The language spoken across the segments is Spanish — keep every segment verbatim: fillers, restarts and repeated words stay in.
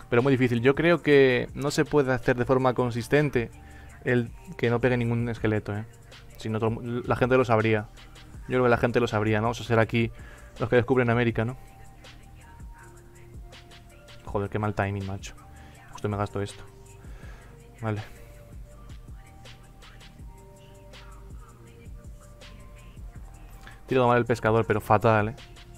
Pero muy difícil. Yo creo que no se puede hacer de forma consistente el que no pegue ningún esqueleto, ¿eh? Si no, todo el mu- la gente lo sabría. Yo creo que la gente lo sabría, ¿no? Vamos a ser aquí los que descubren América, ¿no? Joder, qué mal timing, macho. Justo me gasto esto. Vale. Tiro mal el pescador, pero fatal, ¿eh?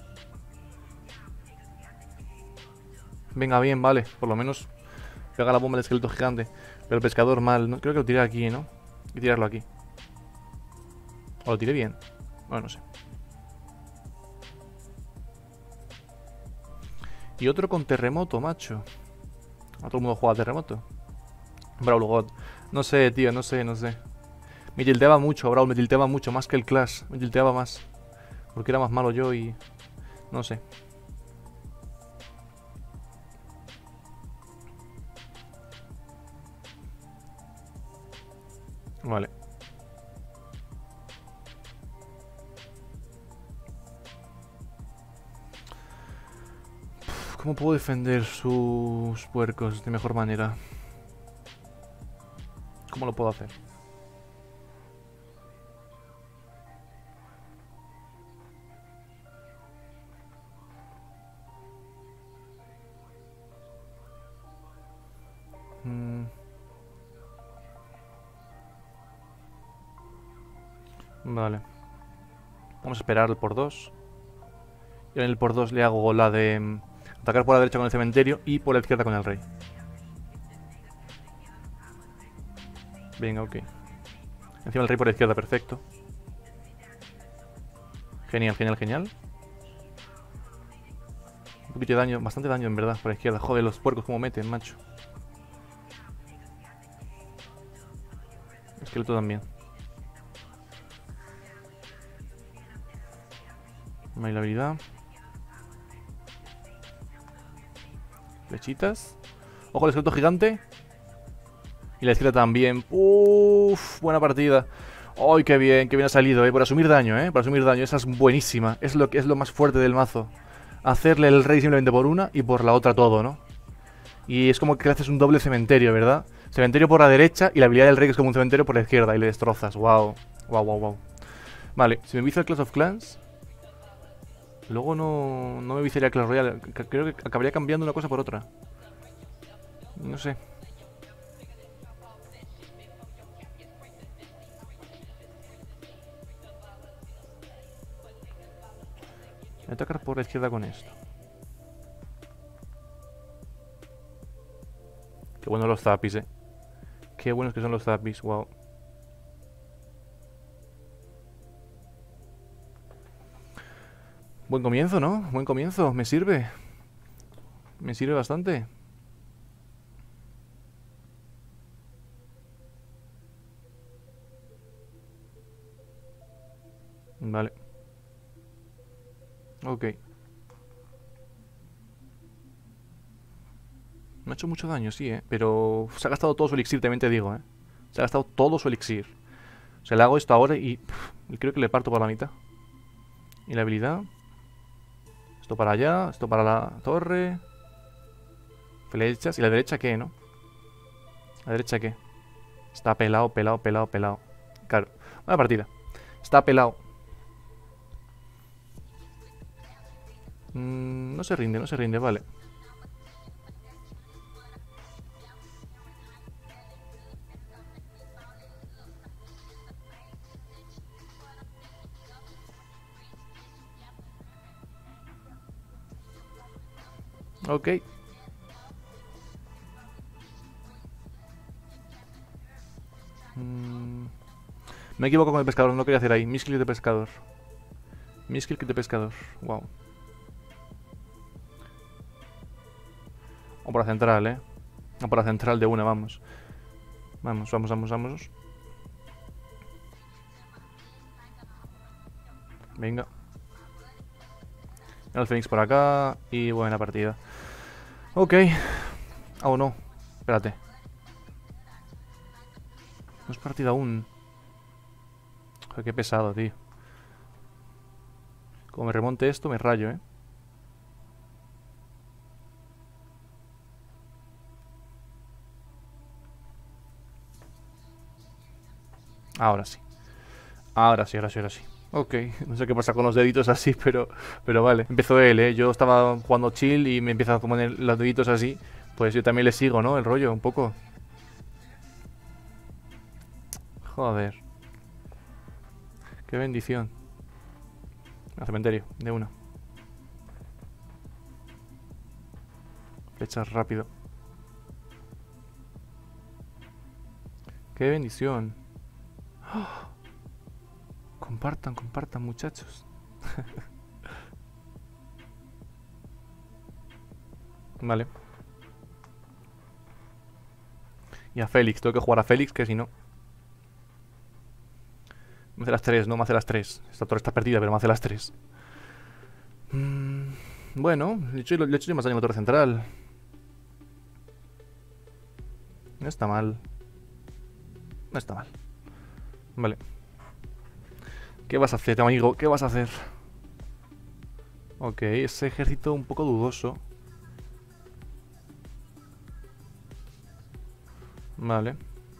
Venga, bien, vale. Por lo menos pega la bomba del esqueleto gigante. Pero el pescador mal, ¿no? Creo que lo tiré aquí, ¿no? Hay que tirarlo aquí. O lo tiré bien. Bueno, no sé. Y otro con terremoto, macho. A todo el mundo juega a terremoto. Brawl God. No sé, tío, no sé, no sé. Me tilteaba mucho, Brawl, me tilteaba mucho, más que el Clash. Me tilteaba más. Porque era más malo yo y... No sé. Vale. ¿Cómo puedo defender sus puercos de mejor manera? ¿Cómo lo puedo hacer? Mm, vale. Vamos a esperar el por dos. Y en el por dos le hago la de mm, atacar por la derecha con el cementerio y por la izquierda con el rey. Venga, ok. Encima el rey por la izquierda, perfecto. Genial, genial, genial. Un poquito de daño, bastante daño en verdad por la izquierda. Joder, los puercos como meten, macho. Esqueleto también. No hay la habilidad. Flechitas. Ojo, el esqueleto gigante. Y la izquierda también. Uff, buena partida. ¡Ay, qué bien! ¡Qué bien ha salido, eh! Por asumir daño, eh. Por asumir daño. Esa es buenísima. Es lo que es lo más fuerte del mazo. Hacerle el rey simplemente por una y por la otra todo, ¿no? Y es como que haces un doble cementerio, ¿verdad? Cementerio por la derecha y la habilidad del rey que es como un cementerio por la izquierda y le destrozas. Wow. Wow, wow, wow. Vale, si me vicio el Clash of Clans, luego no, no me viciaría Clash Royale. C- Creo que acabaría cambiando una cosa por otra. No sé. Voy a atacar por la izquierda con esto. Qué buenos los zapis, eh. Qué buenos que son los zapis, wow. Buen comienzo, ¿no? Buen comienzo, me sirve. Me sirve bastante. Vale. Ok. Me ha hecho mucho daño, sí, eh. Pero se ha gastado todo su elixir, también te digo, eh. Se ha gastado todo su elixir. O sea, le hago esto ahora y, pff, y creo que le parto por la mitad. Y la habilidad. Esto para allá, esto para la torre. Flechas. ¿Y la derecha qué, no? ¿La derecha qué? Está pelado, pelado, pelado, pelado. Claro. Buena partida. Está pelado. Mm, no se rinde, no se rinde, vale. Ok. Mm, me equivoco con el pescador, no quería hacer ahí. Miskill de pescador. Miskill de pescador. Wow. O por la central, eh. O por la central de una, vamos. Vamos, vamos, vamos, vamos. Venga. El Fénix por acá. Y buena partida. Ok. Oh, no. Espérate. No es partida aún. Joder, qué pesado, tío. Como me remonte esto, me rayo, eh. Ahora sí. Ahora sí, ahora sí, ahora sí. Ok, no sé qué pasa con los deditos así, pero, pero vale. Empezó él, ¿eh? Yo estaba jugando chill y me empieza a poner los deditos así. Pues yo también le sigo, ¿no? El rollo, un poco. Joder. Qué bendición. Al cementerio, de una. Flechas rápido. Qué bendición. ¡Oh! Compartan, compartan, muchachos. Vale. Y a Félix, tengo que jugar a Félix, que si no... Me hace las tres, no me hace las tres. Esta torre está perdida, pero me hace las tres. Mm, bueno, le he hecho, le he hecho más daño a la torre central. No está mal. No está mal. Vale. ¿Qué vas a hacer, amigo? ¿Qué vas a hacer? Ok, ese ejército un poco dudoso. Vale.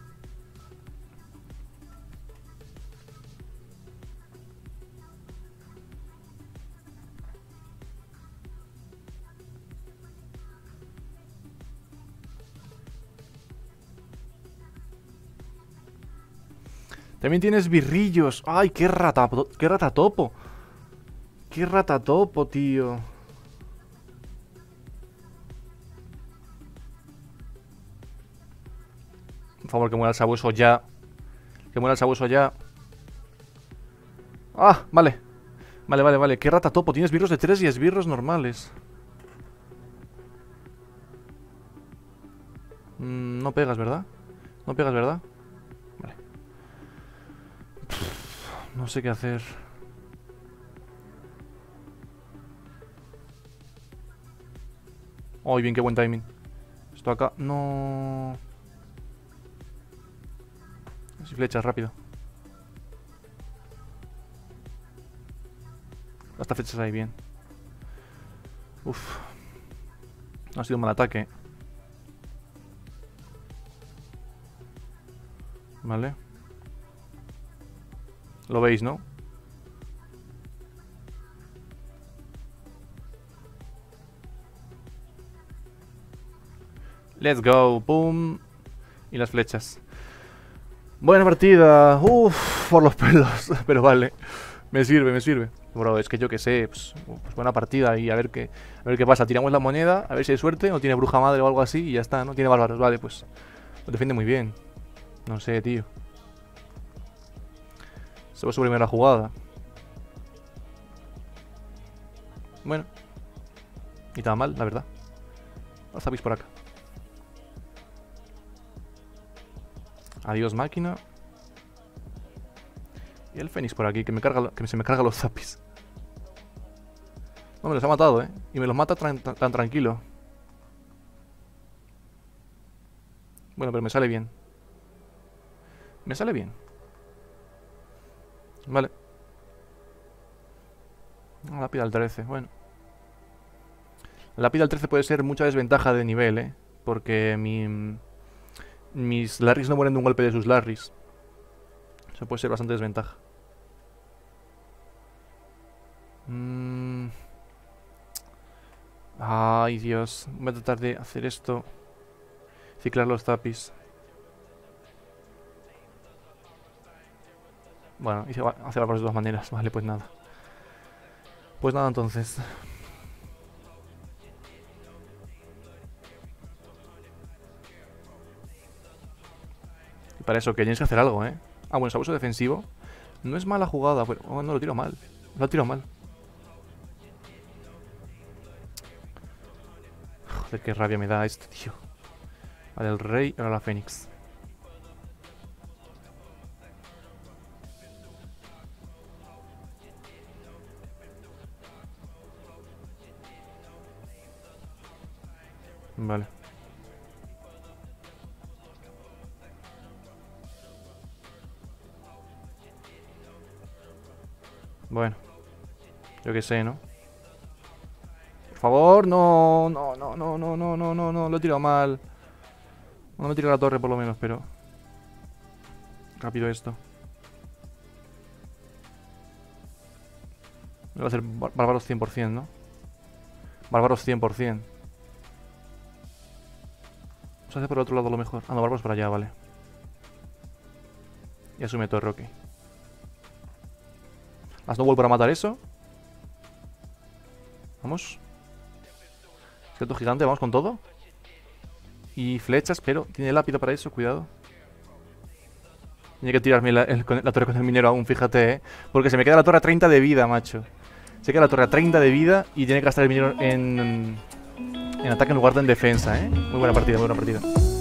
También tienes birrillos. ¡Ay, qué rata! ¡Qué ratatopo! ¡Qué ratatopo, tío! Por favor, que muera el sabueso ya. Que muera el sabueso ya. ¡Ah! Vale. Vale, vale, vale. ¡Qué ratatopo! Tienes birros de tres y esbirros normales. Mm, no pegas, ¿verdad? No pegas, ¿verdad? Vale. Pff, no sé qué hacer. ¡Ay, bien, qué buen timing! Esto acá... No... Así flechas, rápido. Hasta flechas ahí, bien. Uf. No ha sido un mal ataque. Vale. Lo veis, ¿no? Let's go. Boom. Y las flechas. Buena partida. Uff, por los pelos. Pero vale. Me sirve, me sirve. Bro, es que yo que sé. Pues, pues buena partida. Y a ver qué a ver qué pasa. Tiramos la moneda. A ver si hay suerte. O tiene bruja madre o algo así. Y ya está, ¿no? Tiene bárbaros. Vale, pues. Lo defiende muy bien. No sé, tío. Se va su primera jugada. Bueno. Ni tan mal, la verdad. Los zapis por acá. Adiós, máquina. Y el Fénix por aquí, que me carga, que se me carga los zapis. No, me los ha matado, ¿eh? Y me los mata tan, tan tranquilo. Bueno, pero me sale bien. Me sale bien. Vale. La lápida al trece, bueno. La lápida al trece puede ser mucha desventaja de nivel, ¿eh? Porque mi... mis Larrys no mueren de un golpe de sus Larrys. Eso puede ser bastante desventaja. Mm. Ay, Dios. Voy a tratar de hacer esto. Ciclar los zapis. Bueno, hice hacerlo por las dos maneras. Vale, pues nada. Pues nada, entonces. Y para eso que tienes que hacer algo, ¿eh? Ah, bueno, sabueso defensivo. No es mala jugada, pero... Oh, no, lo tiro mal. Lo tiro mal. Joder, qué rabia me da esto, tío. Vale, el rey, ahora la fénix. Vale. Bueno. Yo qué sé, ¿no? Por favor, no, no, no, no, no, no, no, no, no, lo he tirado mal. No me tiro la torre por lo menos, pero... Rápido esto. Va a ser bárbaros cien por cien, ¿no? Bárbaros cien por cien. Vamos a hacer por el otro lado lo mejor. Ah, no, bárbaros para allá, vale. Y asume todo Rocky. La Snowball para matar eso. Vamos. Esqueleto gigante, vamos con todo. Y flechas, pero tiene lápido para eso, cuidado. Tiene que tirarme la, el, la torre con el minero aún, fíjate, ¿eh? Porque se me queda la torre a treinta de vida, macho. Se queda la torre a treinta de vida y tiene que gastar el minero en, en ataque en lugar de en defensa, ¿eh? Muy buena partida, muy buena partida.